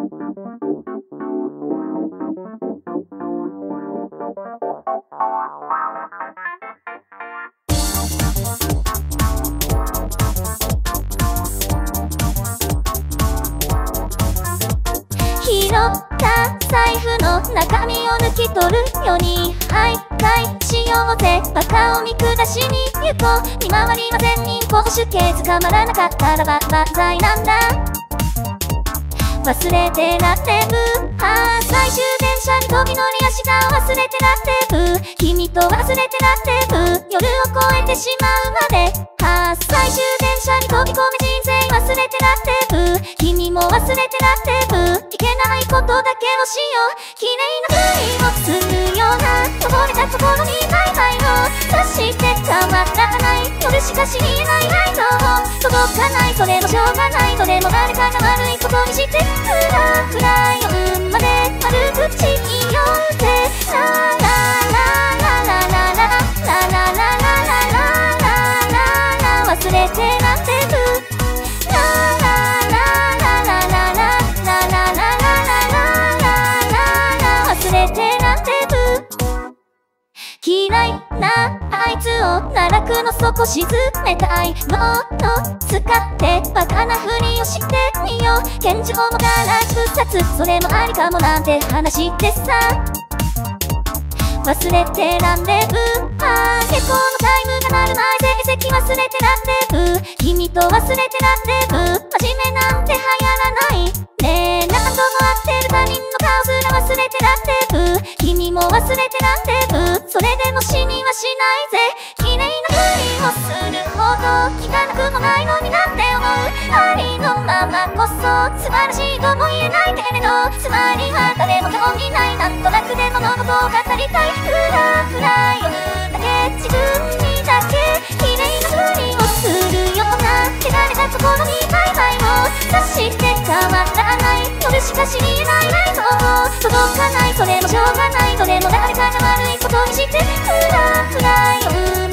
拾った財布の中身を抜き取るように徘徊しようぜ。バカを見下しに行こう。見回りません人工手計捕まらなかったらば万歳なんだ。忘れてらってぶ最終電車に飛び乗り明日を忘れてらってぶ君と忘れてらってぶ夜を越えてしまうまで最終電車に飛び込み人生忘れてらってぶ君も忘れてらってぶいけないことだけをしよう。綺麗なふりをするような汚れた心にバイバイを察してたまらない夜しか知りえない愛情届かない。それもしょうがない。それも誰かが悪いことにしてフラフラ夜まで悪口言おうぜ。ララララララララララララララ忘れてなんてぶララララララララララララ忘れてなんてぶ嫌いなあいつを奈落の底沈めたいもの使ってバカなふりをしてみよう。拳銃もガラス2つそれもありかもなんて話でさ忘れてらんでぶ結構のタイムが鳴る前成績忘れてらんでぶ君と忘れてらんでぶ真面目なんて流行らないねえ何度も会ってる他人の顔すら忘れてらんでぶ君も忘れてらんでぶそれでも死にはしないぜ。綺麗なふりをするほど汚くもないのになんて思うありのままこそ素晴らしいとも言えないけれどつまりは誰も興味ないなんとなくで物事を語りたいフラフラ読むだけ自分にだけ綺麗なふりをするような汚れた心にバイバイを察して変わらない夜しか知りえない愛情届かない。それもしょうがない。それも誰かが悪いことにしてフラフラ読む